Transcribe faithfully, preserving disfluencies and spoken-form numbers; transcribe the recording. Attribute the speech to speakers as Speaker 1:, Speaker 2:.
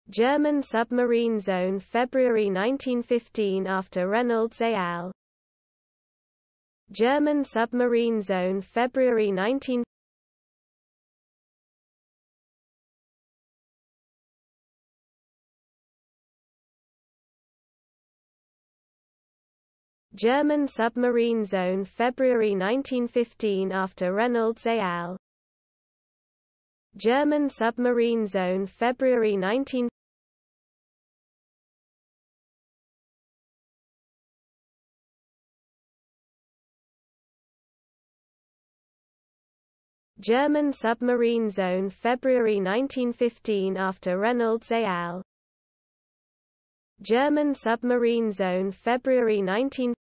Speaker 1: German Submarine Zone February nineteen fifteen after Reynolds et al. German Submarine Zone February nineteen German Submarine Zone February nineteen fifteen after Reynolds et al. German Submarine Zone February nineteen German Submarine Zone February nineteen fifteen after Reynolds et al. German Submarine Zone February nineteen